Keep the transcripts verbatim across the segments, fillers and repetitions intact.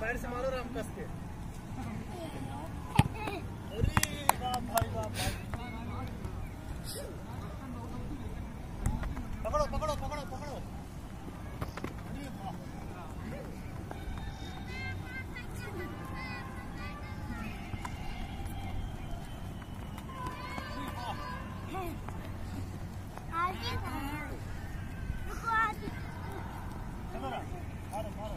पैर से मारो राम कस के। अरे बाप भाई बाप भाई। पकड़ो पकड़ो पकड़ो पकड़ो। अरे बाप। मारो मारो।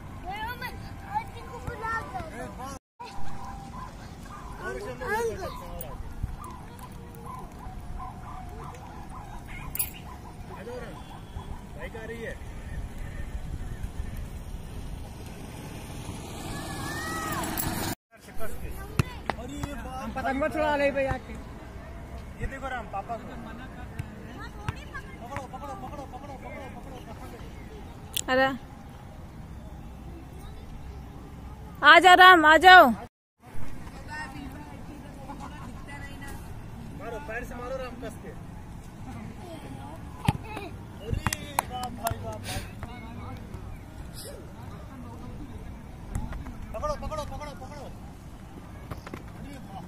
बाइक आ रही है। हम पतंग छुड़ा ले भैया के। ये देखो राम पापा को पकड़ो पकड़ो पकड़ो पकड़ो पकड़ो पकड़ो पकड़ो। अरे आ जाओ राम, आ जाओ। मारो पैर से मारो राम कस के। अरे बाप भाई बाप भाई। पकड़ो पकड़ो पकड़ो पकड़ो। अरे बाप।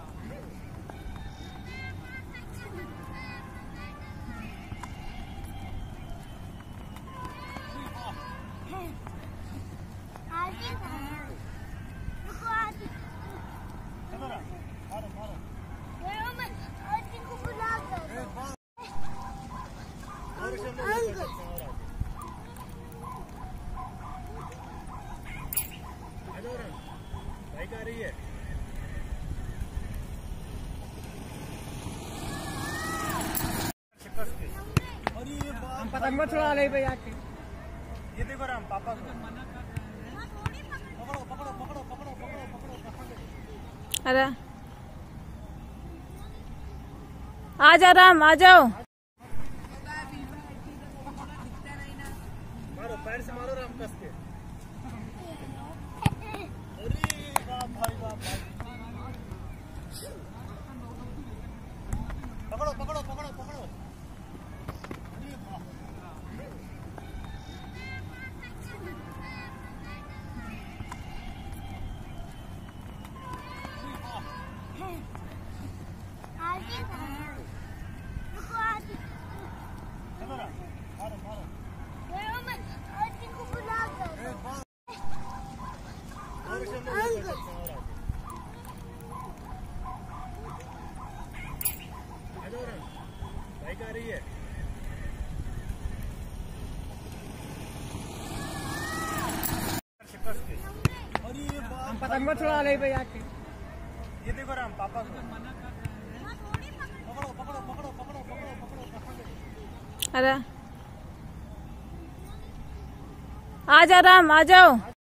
मारो मारो। बाइक आ रही है। हम पतंग छुड़ा ले भैया के। ये देखो राम पापा को पकड़ो पकड़ो पकड़ो पकड़ो पकड़ो पकड़ो पकड़ो। अरे आ जाओ राम, आ जाओ। मारो पैर से मारो राम कस के। अरे बाप भाई बाप भाई। पकड़ो पकड़ो पकड़ो पकड़ो। अरे बाप। मारो मारो। बाइक आ रही है। हम पतंग छुड़ा ले भैया के। ये देखो राम पापा को पकड़ो पकड़ो पकड़ो पकड़ो पकड़ो पकड़ो पकड़ो। अरे आ जाओ राम, आ जाओ।